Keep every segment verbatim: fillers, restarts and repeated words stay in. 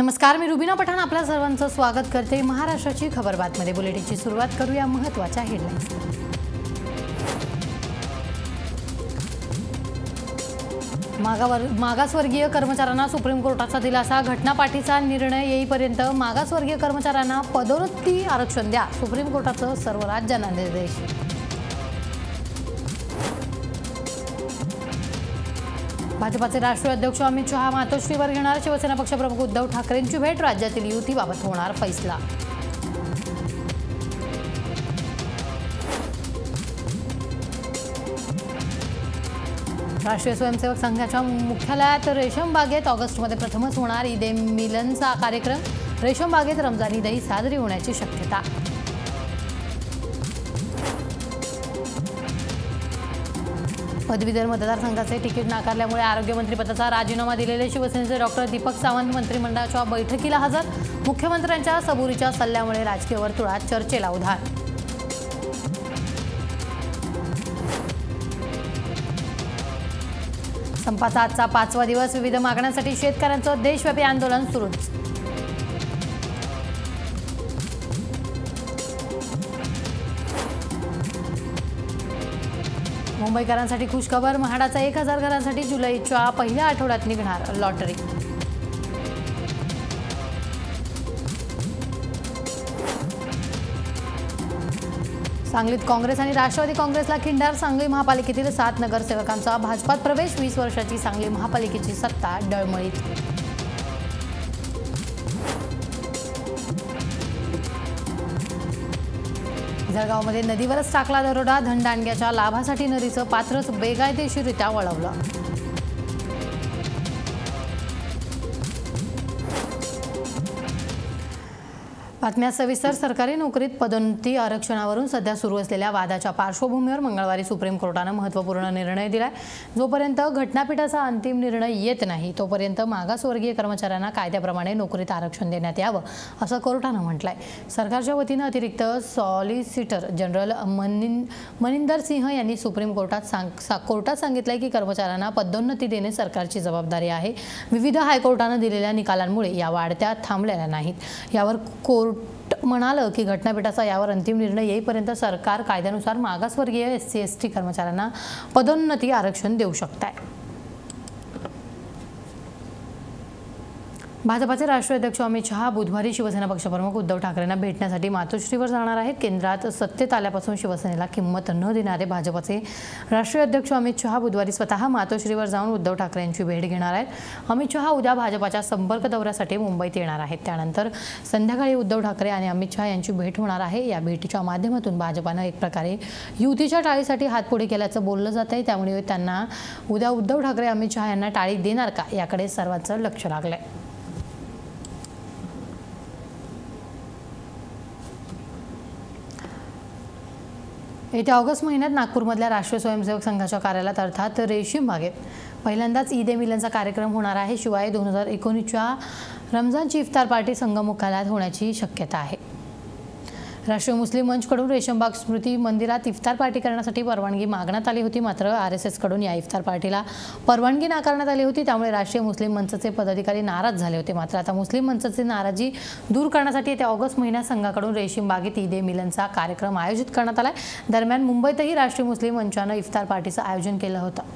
नमस्कार, मी रुबीना पठाण आपल्या सर्वांचं स्वागत करते। महाराष्ट्राची खबर बातमीमध्ये बुलेटिनची सुरुवात करूया महत्त्वाच्या हेडलाईन्स। मागावर मागासवर्गीय कर्मचाऱ्यांना सुप्रीम कोर्टाचा दिलासा। घटनापाठीचा निर्णय येईपर्यंत मागासवर्गीय कर्मचाऱ्यांना पदोन्नती आरक्षण द्या, सुप्रीम कोर्टाचा सर्व राज्यांना निर्देश। भाजपाचे राष्ट्रीय अध्यक्ष अमित शहा मातोश्रीवर घेणार। शिवसेना पक्षप्रमुख उद्धव ठाकरेंची भेट। राज्यातील युतीबाबत होणार फैसला। राष्ट्रीय स्वयंसेवक संघाच्या मुख्यालयात रेशम बागेत ऑगस्टमध्ये प्रथमच होणार ईद ए मिलनचा कार्यक्रम। रेशम बागेत रमजान ईदही साजरी होण्याची शक्यता। पदवीधर मतदारसंघाचे तिकीट नाकारल्यामुळे आरोग्यमंत्रीपदाचा राजीनामा दिलेले शिवसेनेचे डॉक्टर दीपक सावंत मंत्रिमंडळाच्या बैठकीला हजर। मुख्यमंत्र्यांच्या सबुरीच्या सल्ल्यामुळे राजकीय वर्तुळात चर्चेला उधार। संपाचा आजचा पाचवा दिवस। विविध मागण्यांसाठी शेतकऱ्यांचं देशव्यापी आंदोलन सुरूच। मुंबईकरांसाठी खुशखबर। म्हाडाचा एक हजार घरांसाठी जुलैच्या पहिल्या आठवड्यात निघणार लॉटरी। सांगलीत काँग्रेस आणि राष्ट्रवादी काँग्रेसला खिंडार। सांगली महापालिकेतील सात नगरसेवकांचा भाजपात प्रवेश। वीस वर्षाची सांगली महापालिकेची सत्ता डळमळीत। जळगावमध्ये नदीवरच टाकला दरोडा। धनदांडग्याच्या लाभासाठी नदीचं पात्रच बेकायदेशीररित्या वळवलं। बातम्या सविस्तर। सरकारी नोकरीत पदोन्नती आरक्षणावरून सध्या सुरू असलेल्या वादाच्या पार्श्वभूमीवर मंगळवारी सुप्रीम कोर्टाने महत्त्वपूर्ण निर्णय दिलाय। जोपर्यंत घटनापीठाचा अंतिम निर्णय येत नाही तोपर्यंत मागासवर्गीय कर्मचाऱ्यांना कायद्याप्रमाणे नोकरीत आरक्षण देण्यात यावं असं कोर्टाने म्हटलंय। सरकारच्या वतीने अतिरिक्त सॉलिसिटर जनरल मनिंदर सिंह यांनी सुप्रीम कोर्टात सांग कोर्टात सांगितलंय की कर्मचाऱ्यांना पदोन्नती देणे सरकारची जबाबदारी आहे। विविध हायकोर्टाने दिलेल्या निकालांमुळे या वाढत्या थांबलेल्या नाहीत। यावर कोर्ट म्हणालं की घटनापीठाचा यावर अंतिम निर्णय येईपर्यंत सरकार कायद्यानुसार मागासवर्गीय एस सी एस टी कर्मचाऱ्यांना पदोन्नती आरक्षण देऊ शकते। भाजपाचे राष्ट्रीय अध्यक्ष अमित शहा बुधवारी शिवसेना पक्षप्रमुख उद्धव ठाकरेंना भेटण्यासाठी मातोश्रीवर जाणार आहेत। केंद्रात सत्तेत आल्यापासून शिवसेनेला किंमत न देणारे भाजपाचे राष्ट्रीय अध्यक्ष अमित शहा बुधवारी स्वतः मातोश्रीवर जाऊन उद्धव ठाकरे यांची भेट घेणार आहेत। अमित शहा उद्या भाजपाच्या संपर्क दौऱ्यासाठी मुंबईत येणार आहेत। त्यानंतर संध्याकाळी उद्धव ठाकरे आणि अमित शहा यांची भेट होणार आहे। या भेटीच्या माध्यमातून भाजपाने एक प्रकारे युतीच्या टाळीसाठी हात पुढे केल्याचं बोललं जात आहे। त्यामुळे त्यांना उद्या उद्धव ठाकरे अमित शहा यांना टाळी देणार का याकडे सर्वांचं लक्ष लागलंय। येत्या ऑगस्ट महिन्यात नागपूरमधल्या राष्ट्रीय स्वयंसेवक संघाच्या कार्यालयात अर्थात रेशीम बागेत पहिल्यांदाच ईद ए मिलनचा कार्यक्रम होणार आहे। शिवाय दोन हजार एकोणीसच्या रमजानची इफ्तार पार्टी संघ मुख्यालयात होण्याची शक्यता आहे। राष्ट्रीय मुस्लिम मंचकडून रेशमबाग स्मृती मंदिरात इफ्तार पार्टी करण्यासाठी परवानगी मागण्यात आली होती, मात्र आर एस एसकडून या इफ्तार पार्टीला परवानगी नाकारण्यात आली होती। त्यामुळे राष्ट्रीय मुस्लिम मंचचे पदाधिकारी नाराज झाले होते। मात्र आता मुस्लिम मंचचे नाराजी दूर करण्यासाठी येत्या ऑगस्ट महिन्यात संघाकडून रेशीम बागेत ईद ए मिलनचा कार्यक्रम आयोजित करण्यात आलाय। दरम्यान मुंबईतही राष्ट्रीय मुस्लिम मंचाने इफ्तार पार्टीचं आयोजन केलं होतं।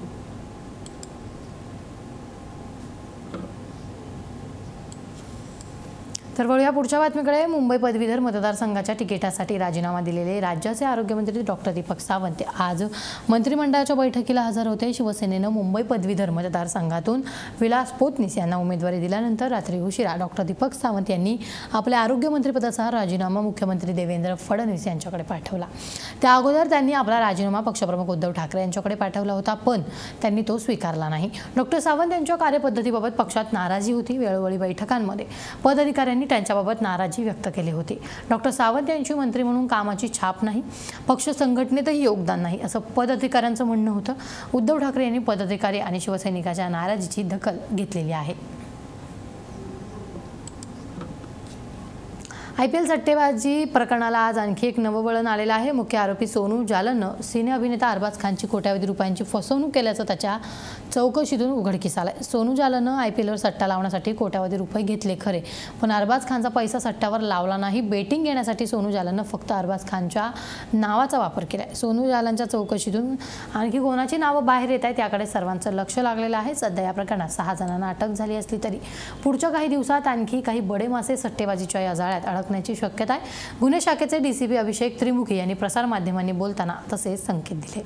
तर वळूया पुढच्या बातमीकडे। मुंबई पदवीधर मतदारसंघाच्या तिकिटासाठी राजीनामा दिलेले राज्याचे आरोग्यमंत्री डॉक्टर दीपक सावंत आज मंत्रिमंडळाच्या बैठकीला हजर होते। शिवसेनेनं मुंबई पदवीधर मतदारसंघातून विलास पोतनीस यांना उमेदवारी दिल्यानंतर रात्री उशिरा डॉक्टर दीपक सावंत यांनी आपल्या आरोग्यमंत्रीपदाचा राजीनामा मुख्यमंत्री देवेंद्र फडणवीस यांच्याकडे पाठवला। त्या अगोदर त्यांनी आपला राजीनामा पक्षप्रमुख उद्धव ठाकरे यांच्याकडे पाठवला होता, पण त्यांनी तो स्वीकारला नाही। डॉक्टर सावंत यांच्या कार्यपद्धतीबाबत पक्षात नाराजी होती। वेळोवेळी बैठकांमध्ये पदाधिकाऱ्यांनी त्यांच्याबाबत नाराजी व्यक्त केली होती। डॉक्टर सावंत यांची मंत्री म्हणून कामाची छाप नाही, पक्ष संघटनेतही योगदान नाही असं पदाधिकाऱ्यांचं म्हणणं होतं। उद्धव ठाकरे यांनी पदाधिकारी आणि शिवसैनिकांच्या नाराजीची दखल घेतलेली आहे। आय पी एल सट्टेबाजी प्रकरणाला आज आणखी एक नववळण आलेलं आहे। मुख्य आरोपी सोनू जालननं सिने अभिनेता अरबाज खानची कोट्यावधी रुपयांची फसवणूक केल्याचं त्याच्या चौकशीतून उघडकीस आलंय। सोनू जालननं आय पी एलवर सट्टा लावण्यासाठी कोट्यावधी रुपये घेतले खरे, पण अरबाज खानचा पैसा सट्ट्यावर लावला नाही। बेटिंग घेण्यासाठी सोनू जालननं फक्त अरबाज खानच्या नावाचा वापर केलाय। सोनू जालनच्या चौकशीतून आणखी कोणाची नावं बाहेर येत आहेत याकडे सर्वांचं लक्ष लागलेलं आहे। सध्या या प्रकरणात सहा जणांना अटक झाली असली तरी पुढच्या काही दिवसात आणखी काही बडे मासे सट्टेबाजीच्या या जाळ्यात अडकण्याची शक्यता आहे। गुन्हे शाखेचे D C P Abhishek Trimukhi यांनी प्रसार माध्यमांनी बोलताना तसेच संकेत दिले।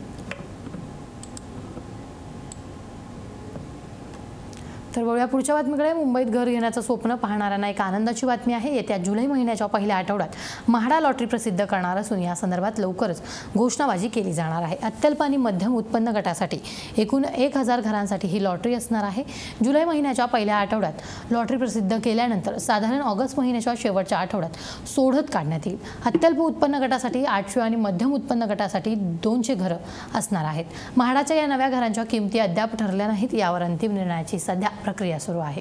तर वळूया पुढच्या बातमीकडे। मुंबईत घर घेण्याचं स्वप्न पाहणाऱ्यांना एक आनंदाची बातमी आहे। येत्या जुलै महिन्याच्या पहिल्या आठवड्यात म्हाडा लॉटरी प्रसिद्ध करणार असून या संदर्भात लवकरच घोषणाबाजी केली जाणार आहे। अत्यल्प आणि मध्यम उत्पन्न गटासाठी एकूण एक हजार घरांसाठी ही लॉटरी असणार आहे। जुलै महिन्याच्या पहिल्या आठवड्यात लॉटरी प्रसिद्ध केल्यानंतर साधारण ऑगस्ट महिन्याच्या शेवटच्या आठवड्यात सोडत काढण्यात येईल। अत्यल्प उत्पन्न गटासाठी आठशे आणि मध्यम उत्पन्न गटासाठी दोनशे घरं असणार आहेत। म्हाडाच्या या नव्या घरांच्या किमती अद्याप ठरल्या नाहीत। यावर अंतिम निर्णयाची सध्या प्रक्रिया सुरू आहे।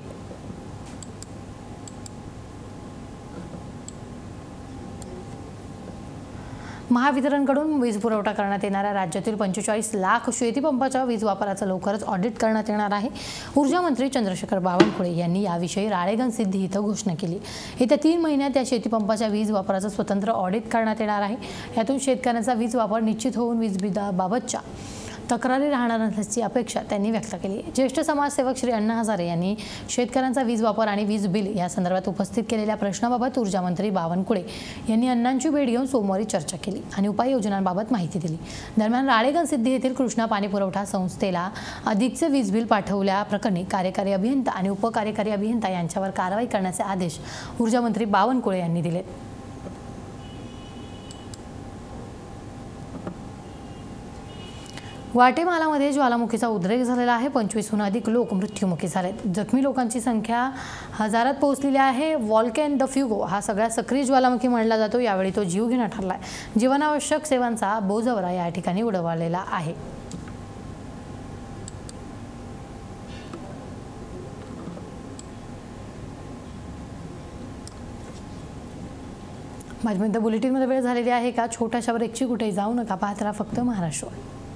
महावितरणकडून वीज पुरवठा करण्यात येणाऱ्या राज्यातील पंचेचाळीस लाख शेतीपंपाच्या वीज वापराचं लवकरच ऑडिट करण्यात येणार आहे। ऊर्जा मंत्री चंद्रशेखर बावनकुळे यांनी याविषयी राळेगणसिद्धी इथं घोषणा केली। येत्या तीन महिन्यात या शेतीपंपाच्या वीज वापराचं स्वतंत्र ऑडिट करण्यात येणार आहे। यातून शेतकऱ्यांचा वीज वापर निश्चित होऊन वीज बिलाबाबतच्या तक्रारी राहणार नसल्याची अपेक्षा त्यांनी व्यक्त केली। ज्येष्ठ समाजसेवक श्री अण्णा हजारे यांनी शेतकऱ्यांचा वीज वापर आणि वीज बिल या संदर्भात उपस्थित केलेल्या प्रश्नाबाबत ऊर्जा मंत्री बावनकुळे यांनी अण्णांची भेट घेऊन सोमवारी चर्चा केली आणि उपाययोजनांबाबत माहिती दिली। दरम्यान राळेगणसिद्धी येथील कृष्णा पाणी पुरवठा संस्थेला अधिकचे वीज बिल पाठवल्या प्रकरणी कार्यकारी अभियंता आणि उपकार्यकारी अभियंता यांच्यावर कारवाई करण्याचे आदेश ऊर्जा मंत्री बावनकुळे यांनी दिले। ग्वाटेमालामध्ये ज्वालामुखीचा उद्रेक झालेला आहे। पंचवीसहून अधिक लोक मृत्युमुखी झालेत। जखमी लोकांची संख्या हजारात पोहोचलेली आहे। वॉल्कॅन द फ्युगो हा सगळ्यात सक्रिय ज्वालामुखी मानला जातो। यावेळी तो जीवघेणा ठरलाय। जीवनावश्यक सेवांचा बोजवरा या ठिकाणी उडवलेला आहे। बातमीच्या बुलेटिनमध्ये वेळ झालेली आहे का छोट्याशा ब्रेकची, कुठेही जाऊ नका, पाहत राहा फक्त महाराष्ट्र।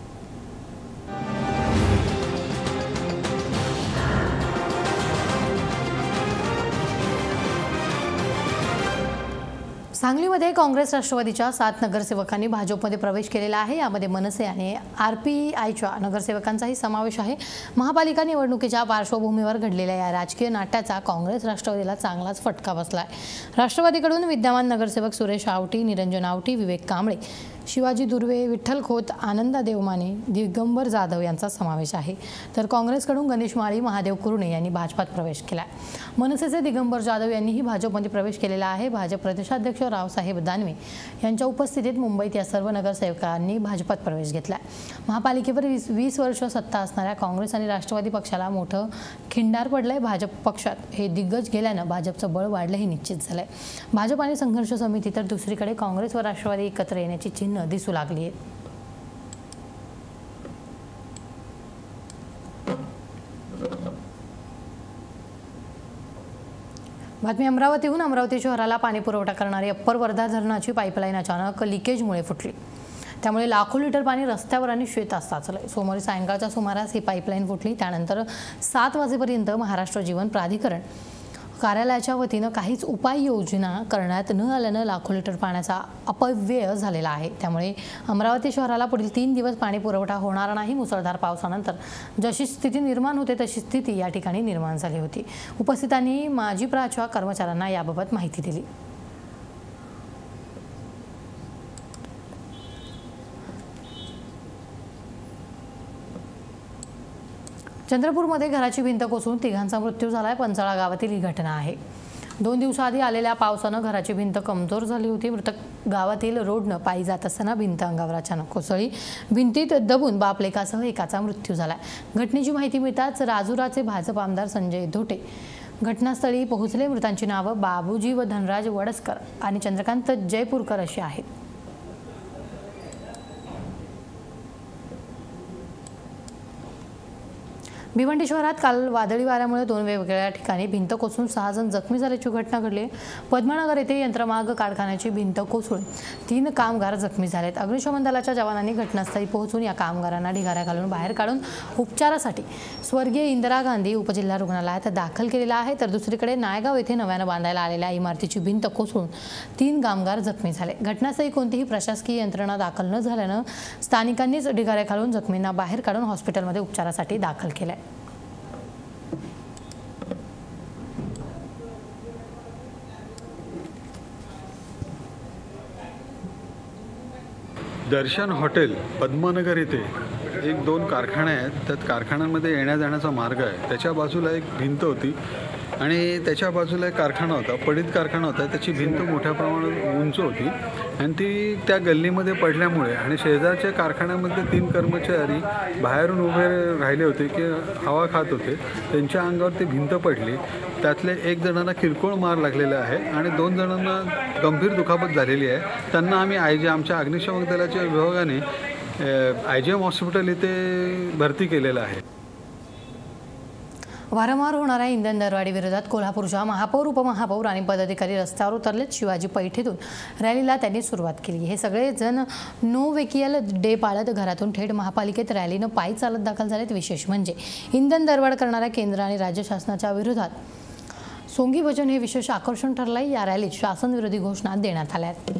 सांगलीमध्ये काँग्रेस राष्ट्रवादीच्या सात नगरसेवकांनी भाजपमध्ये प्रवेश केलेला आहे। यामध्ये मनसे आणि आर पी आयच्या नगरसेवकांचाही समावेश आहे। महापालिका निवडणुकीच्या पार्श्वभूमीवर घडलेल्या या राजकीय नाट्याचा काँग्रेस राष्ट्रवादीला चांगलाच फटका बसलाय। राष्ट्रवादीकडून विद्यमान नगरसेवक सुरेश आवटी, निरंजन आवटी, विवेक कांबळे, शिवाजी दुर्वे, विठ्ठल खोत, आनंदा देवमाने, दिगंबर जाधव यांचा समावेश आहे। तर काँग्रेसकडून गणेश माळी, महादेव कुरणे यांनी भाजपात प्रवेश केला। मनसेचे दिगंबर जाधव यांनीही भाजपमध्ये प्रवेश केलेला आहे। भाजप प्रदेशाध्यक्ष रावसाहेब दानवे यांच्या उपस्थितीत मुंबईत या सर्व नगरसेवकांनी भाजपात प्रवेश घेतला। महापालिकेवर वीस वर्ष सत्ता असणाऱ्या काँग्रेस आणि राष्ट्रवादी पक्षाला मोठं खिंडार पडलंय। भाजप पक्षात हे दिग्गज गेल्यानं भाजपचं बळ वाढलं हे निश्चित झालंय। भाजप आणि संघर्ष समिती तर दुसरीकडे काँग्रेस व राष्ट्रवादी एकत्र येण्याची चिन्ह दिसू लागली आहेत। बातमी अमरावतीहून। अमरावती शहराला पाणी पुरवठा करणारी अप्पर वर्धा धरणाची पाईपलाईन अचानक लिकेजमुळे फुटली। त्यामुळे लाखो लिटर पाणी रस्त्यावर आणि शेतात साचलंय। सोमवारी सायंकाळच्या सुमारास ही पाईपलाईन फुटली। त्यानंतर सात वाजेपर्यंत महाराष्ट्र जीवन प्राधिकरण कार्यालयाच्या वतीनं काहीच उपाययोजना करण्यात न आल्यानं लाखो लिटर पाण्याचा अपव्यय झालेला आहे। त्यामुळे अमरावती शहराला पुढील तीन दिवस पाणी पुरवठा होणार नाही। मुसळधार पावसानंतर जशी स्थिती निर्माण होते तशी स्थिती या ठिकाणी निर्माण झाली होती। उपस्थितांनी माजी प्राच्या कर्मचाऱ्यांना याबाबत माहिती दिली। चंद्रपूरमध्ये घराची भिंत कोसळून तिघांचा मृत्यू झालाय। पंचाळा गावातील ही घटना आहे। दोन दिवसाआधी आलेल्या पावसानं घराची भिंत कमजोर झाली होती। मृतक गावातील रोडनं पायी जात असताना भिंत अंगावर अचानक कोसळली। भिंतीत दबून बाप लेकासह एकाचा मृत्यू झालाय। घटनेची माहिती मिळताच राजुराचे भाजप आमदार संजय धोटे घटनास्थळी पोहोचले। मृतांची नावं बाबूजी व धनराज वडसकर आणि चंद्रकांत जयपूरकर अशी आहेत। भिवंडी शहरात काल वादळी वाऱ्यामुळे दोन वेगवेगळ्या ठिकाणी भिंत कोसळून सहा जण जखमी झाल्याची घटना घडली। पद्मानगर येथे यंत्रमाग कारखान्याची भिंत कोसळून तीन कामगार जखमी झालेत। अग्निशमन दलाच्या जवानांनी घटनास्थळी पोहोचून या कामगारांना ढिगाऱ्या घालून बाहेर काढून उपचारासाठी स्वर्गीय इंदिरा गांधी उपजिल्हा रुग्णालयात दाखल केलेला आहे। तर दुसरीकडे नायगाव येथे नव्याने बांधायला आलेल्या इमारतीची भिंत कोसळून तीन कामगार जखमी झाले। घटनास्थळी कोणतीही प्रशासकीय यंत्रणा दाखल न झाल्याने स्थानिकांनीच ढिगाऱ्या घालून जखमींना बाहेर काढून हॉस्पिटलमध्ये उपचारासाठी दाखल केले। दर्शन हॉटेल पद्मानगर येथे एक दोन कारखाने आहेत। त्यात कारखान्यांमध्ये येण्या जाण्याचा मार्ग आहे। त्याच्या बाजूला एक भिंत होती आणि त्याच्या बाजूला एक कारखाना होता, पडित कारखाना होता। त्याची भिंत मोठ्या प्रमाणात उंच होती आणि ती त्या गल्लीमध्ये पडल्यामुळे आणि शेजारच्या कारखान्यामध्ये तीन कर्मचारी बाहेरून उभे राहिले होते की हवा खात होते, त्यांच्या अंगावर ती भिंत पडली। त्यातले एक जणांना किरकोळ मार लागलेला आहे आणि दोन जणांना गंभीर दुखापत झालेली आहे। त्यांना आम्ही आय जे आमच्या अग्निशमन दलाच्या विभागाने आय जी एम हॉस्पिटल इथे भरती केलेलं आहे। वारंवार होणाऱ्या इंधन दरवाढी विरोधात कोल्हापूरच्या महापौर, उपमहापौर आणि पदाधिकारी रस्त्यावर उतरलेत। शिवाजी पैठेतून रॅलीला त्यांनी सुरुवात केली। हे सगळे जण नो व्हेकियल डे पाळत घरातून थेट महापालिकेत रॅलीनं पायी चालत दाखल झालेत। विशेष म्हणजे इंधन दरवाढ करणाऱ्या केंद्र आणि राज्य शासनाच्या विरोधात सोंगी भजन हे विशेष आकर्षण ठरलंय। या रॅलीत शासन विरोधी घोषणा देण्यात आल्या आहेत।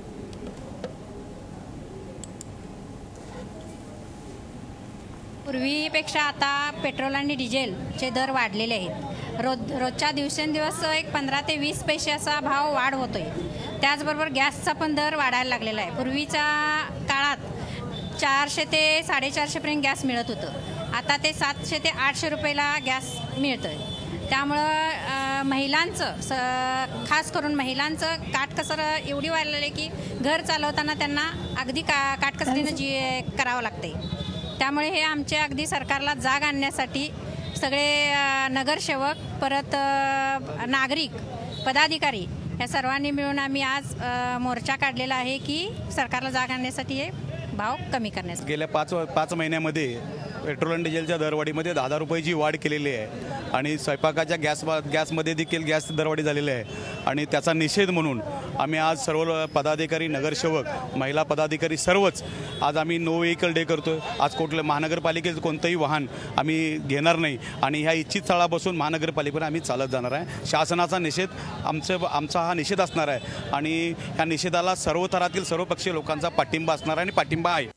पूर्वीपेक्षा आता पेट्रोल आणि डिझेलचे दर वाढलेले आहेत। रोज रोजच्या दिवसेंदिवस एक पंधरा ते वीस पैसे असा भाव वाढ होतोय। त्याचबरोबर गॅसचा पण दर वाढायला लागलेला आहे। पूर्वीच्या काळात चारशे ते साडेचारशेपर्यंत गॅस मिळत होतं, आता ते सातशे ते आठशे रुपयाला गॅस मिळतोय। त्यामुळं महिलांचं स खास करून महिलांचं काटकसर एवढी व्हायला लागली की घर चालवताना त्यांना अगदी का काटकसरीनं जी करावं लागते। त्यामुळे हे आमचे अगदी सरकारला जाग आणण्यासाठी सगळे नगरसेवक, परत नागरिक, पदाधिकारी या सर्वांनी मिळून आम्ही आज मोर्चा काढलेला आहे की सरकारला जाग आणण्यासाठी हे भाव कमी करण्यासाठी। गेल्या पाच पाच महिन्यामध्ये पेट्रोल आणि डिझेलच्या दरवाढीमध्ये दहा दहा रुपयाची वाढ केलेली आहे आणि स्वयंपाकाच्या गॅस गॅसमध्ये देखील गॅस दरवाढी झालेली आहे आणि त्याचा निषेध म्हणून आम्ही आज सर्व पदाधिकारी, नगरसेवक, महिला पदाधिकारी सर्वच आज आम्ही नो व्हेकल डे करतो। आज कुठलं महानगरपालिकेचं कोणतंही वाहन आम्ही घेणार नाही आणि ह्या इच्छित स्थळापासून महानगरपालिकेवर आम्ही चालत जाणार आहे। शासनाचा निषेध आमचं आमचा हा निषेध असणार आहे आणि ह्या निषेधाला सर्व थरातील सर्व पक्षीय लोकांचा पाठिंबा असणार आहे आणि पाठिंबा आहे।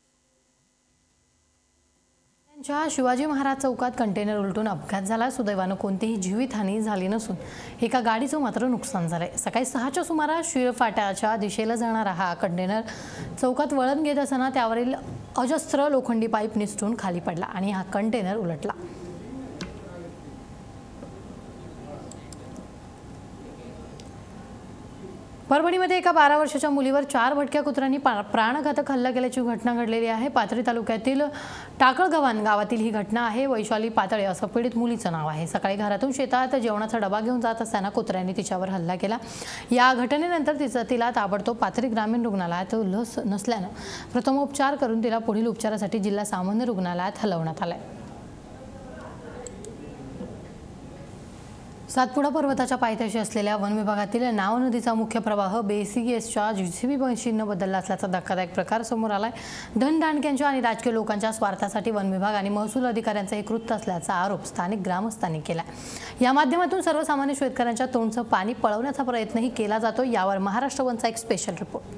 शिवाजी महाराज चौकात कंटेनर उलटून अपघात झाला। सुदैवानं कोणतीही जीवितहानी झाली नसून एका गाडीचं मात्र नुकसान झालंय। सकाळी सहाच्या सुमारास शिळफाट्याच्या दिशेला जाणारा हा कंटेनर चौकात वळण घेत असताना त्यावरील अजस्त्र लोखंडी पाईप निसटून खाली पडला आणि हा कंटेनर उलटला। परभणीमध्ये एका बारा वर्षाच्या मुलीवर चार भटक्या कुत्र्यांनी प्राणघातक हल्ला केल्याची घटना घडलेली आहे। पाथरी तालुक्यातील टाकळगव्हाण गावातील ही घटना आहे। वैशाली पातळे असं पीडित मुलीचं नाव आहे। सकाळी घरातून शेतात जेवणाचा डबा घेऊन जात असताना कुत्र्यांनी तिच्यावर हल्ला केला। या घटनेनंतर तिचं तिला ताबडतोब पाथरी ग्रामीण रुग्णालयात लस नसल्यानं प्रथमोपचार करून तिला पुढील उपचारासाठी जिल्हा सामान्य रुग्णालयात हलवण्यात आलंय। सातपुडा पर्वताच्या पायथ्याशी असलेल्या वन विभागातील नाव नदीचा मुख्य प्रवाह बेसिगेसच्या जीसीबी मशीननं बदलला असल्याचा धक्कादायक प्रकार समोर आलाय। धनदांडक्यांच्या आणि राजकीय लोकांच्या स्वार्थासाठी वन विभाग आणि महसूल अधिकाऱ्यांचं हे कृत्य असल्याचा आरोप स्थानिक ग्रामस्थांनी केला। या माध्यमातून सर्वसामान्य शेतकऱ्यांच्या तोंडचं पाणी पळवण्याचा प्रयत्नही केला जातो। यावर महाराष्ट्र वनचा एक स्पेशल रिपोर्ट।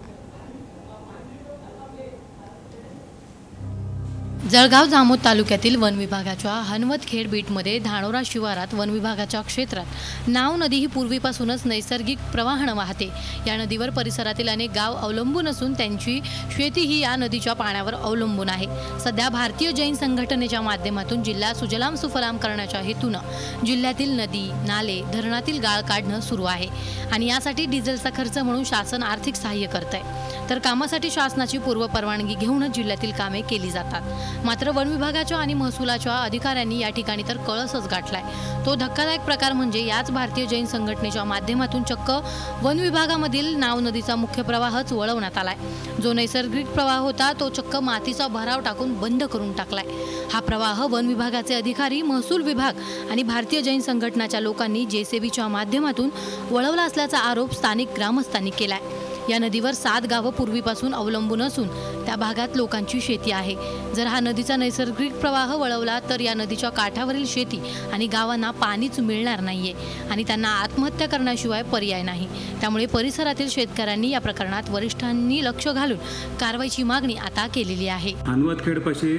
जळगाव जामोद तालुक्यातील वन विभागाच्या हनवतखेड बीटमध्ये धानोरा शिवारात वन विभागाच्या क्षेत्रात नाव नदी ही पूर्वीपासूनच नैसर्गिक प्रवाहानं वाहते। या नदीवर परिसरातील अनेक गाव अवलंबून असून त्यांची शेती ही या नदीच्या पाण्यावर अवलंबून आहे। सध्या भारतीय जैन संघटनेच्या माध्यमातून जिल्हा सुजलाम सुफलाम करण्याच्या हेतूनं जिल्ह्यातील नदी, नाले, धरणातील गाळ काढणं सुरू आहे आणि यासाठी डिझेलचा खर्च म्हणून शासन आर्थिक सहाय्य करत आहे। तर कामासाठी शासनाची पूर्व परवानगी घेऊनच जिल्ह्यातील कामे केली जातात। मात्र वन विभागाच्या आणि महसुलाच्या अधिकाऱ्यांनी या ठिकाणी तर कळसच गाठलाय। तो धक्कादायक प्रकार म्हणजे याच भारतीय जैन संघटनेच्या माध्यमातून चक्क वन विभागामधील नाव नदीचा मुख्य प्रवाहच वळवण्यात आलाय। जो नैसर्गिक प्रवाह होता तो चक्क मातीचा भराव टाकून बंद करून टाकलाय। हा प्रवाह वन विभागाचे अधिकारी, महसूल विभाग आणि भारतीय जैन संघटनाच्या लोकांनी जेसीबीच्या माध्यमातून वळवला असल्याचा आरोप स्थानिक ग्रामस्थांनी केलाय। या नदीवर सात गावं पूर्वीपासून अवलंबून असून त्या भागात लोकांची शेती आहे। जर हा नदीचा नैसर्गिक प्रवाह वळवला तर या नदीच्या काठावरील शेती आणि गावांना पाणीच मिळणार नाहीये आणि त्यांना आत्महत्या करण्याशिवाय पर्याय नाही। त्यामुळे परिसरातील शेतकऱ्यांनी या प्रकरणात वरिष्ठांनी लक्ष घालून कारवाईची मागणी आता केलेली आहे। हनुवतखेडपाशी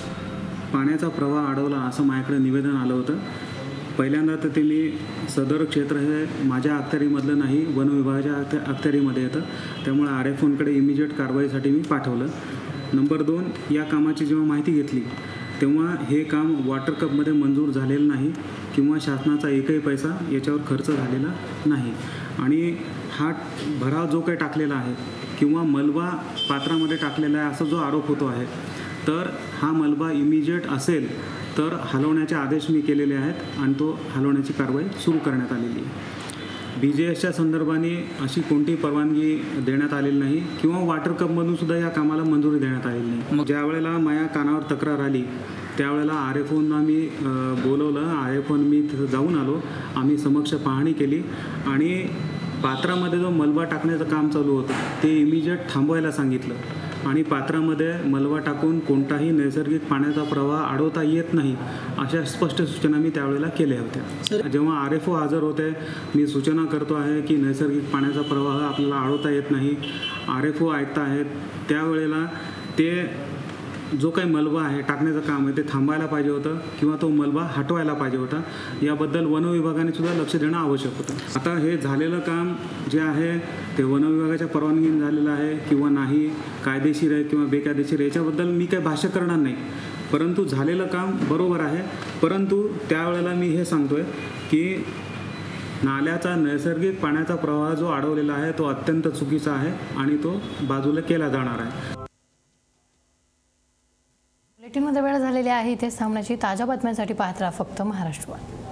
पाण्याचा प्रवाह अडवला असं माझ्याकडे निवेदन आलं होतं। पहिल्यांदा तर ते मी सदर क्षेत्र हे माझ्या अखत्यारीमधलं नाही, वन विभागाच्या अखत्यारीमध्ये येतं, त्यामुळे आर एफ ओनकडे इमिजिएट कारवाईसाठी मी पाठवलं। नंबर दोन, या कामाची जेव्हा माहिती घेतली तेव्हा हे काम वॉटर कपमध्ये मंजूर झालेलं नाही किंवा शासनाचा एकही पैसा याच्यावर खर्च झालेला नाही आणि हा भराव जो काही टाकलेला आहे किंवा मलबा पात्रामध्ये टाकलेला आहे असा जो आरोप होतो आहे, तर हा मलबा इमिजिएट असेल तर हलवण्याचे आदेश मी केलेले आहेत आणि तो हलवण्याची कारवाई सुरू करण्यात आलेली आहे। बी जे एसच्या संदर्भाने अशी कोणतीही परवानगी देण्यात आलेली नाही किंवा वॉटर कपमधून सुद्धा या कामाला मंजुरी देण्यात आलेली नाही। ज्या वेळेला माझ्या कानावर तक्रार आली त्यावेळेला आर एफ ओना मी बोलवलं, आर एफ ओन मी तिथं जाऊन आलो, आम्ही समक्ष पाहणी केली आणि पात्रामध्ये जो मलबा टाकण्याचं काम चालू होतं ते इमिजिएट थांबवायला सांगितलं आणि पात्रामध्ये मलबा टाकून कोणताही नैसर्गिक पाण्याचा प्रवाह अडवता येत नाही अशा स्पष्ट सूचना मी त्यावेळेला केल्या होत्या। जेव्हा आर एफ ओ हजर होते मी सूचना करतो आहे की नैसर्गिक पाण्याचा प्रवाह आपल्याला अडवता येत नाही, आर एफ ओ ऐकता आहेत, त्यावेळेला ते जो काही मलबा आहे टाकण्याचं काम आहे ते थांबायला पाहिजे होतं किंवा तो मलबा हटवायला पाहिजे होता। याबद्दल वन विभागाने सुद्धा लक्ष देणं आवश्यक होतं। आता हे झालेलं काम जे आहे ते वन विभागाच्या परवानगीने झालेलं आहे किंवा नाही, कायदेशीर आहे किंवा बेकायदेशीर, याच्याबद्दल मी काही भाष्य करणार नाही, परंतु झालेलं काम बरोबर आहे। परंतु त्यावेळेला मी हे सांगतोय की नाल्याचा नैसर्गिक पाण्याचा प्रवाह जो अडवलेला आहे तो अत्यंत चुकीचा आहे आणि तो बाजूला केला जाणार आहे। बुलेटिनमध्ये वेळ झालेली आहे, इथे सामन्याची ताज्या बातम्यांसाठी पाहत राहा फक्त महाराष्ट्र वन।